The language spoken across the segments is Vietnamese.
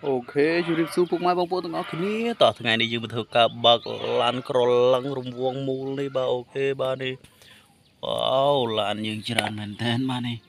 Ok, chú điệp sư phục mai bông bố tụi nó kia tỏ thằng ngày này dương thực cả bạc lan cro lăng rung vuông mù đi ba ok ba đi wow lan dương chran mền tên ba đi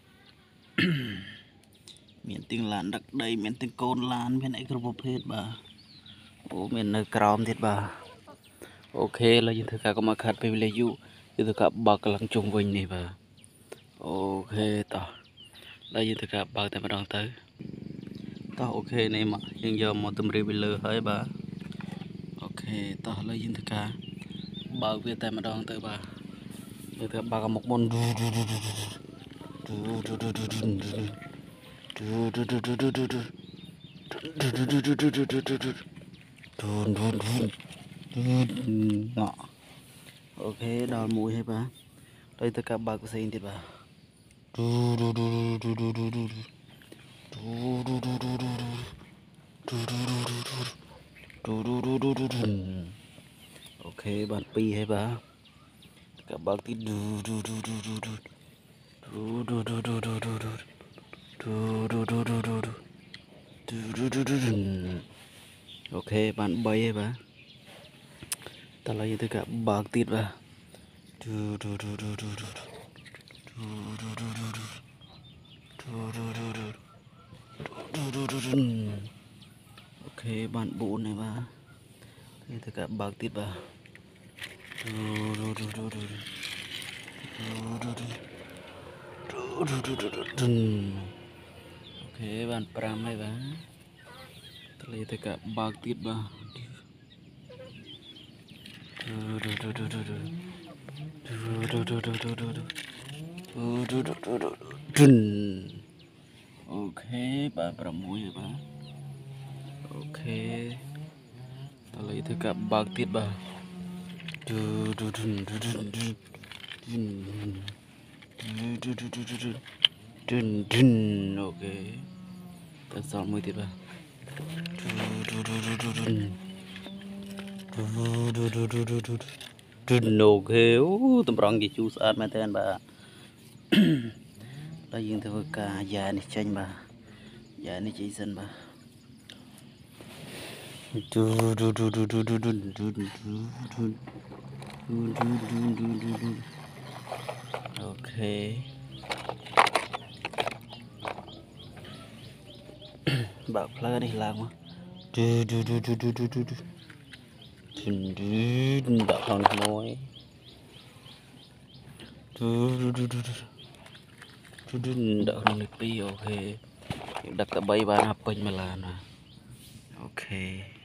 miền tiếng lan đặc đây miền tiếng côn lan miền ấy group hết ba ô miền nơi crom thiệt ba ok là dương thực cả có mà khát về lấy dụ dương thực cả bạc lăng chung vinh này ba ok tỏ là dương thực cả bạc tại mà đón tới tỏ ok này mà dương giờ một tầm review lừa hơi ba ok tỏ là dương thực cả bạc về tại mà đón tới ba dương thực cả bạc một môn ngọ ok đào mũi hay ba đây tất cả bạc của xây thì ba ok bạn pi hay ba cả bác tí ok bạn bay hay ba ta lấy tất cả bạc tít ba ok bạn bốn này ba lấy tất cả bạc tít ba ok bạn pram hay ba lấy tất cả bạc tít ba ok bạn pram mũi hay ba ok ta lấy tất cả bạc tít ba ok ta xong mới tiếp ba ok tụi rong gì chú sát mà tên bà là dương theo cả già này tranh bà già này chỉ dân bà ok bảo plơ đi làm mà bảo con môi đỡ con đi ok đặt cả bay ba hấp mà là ok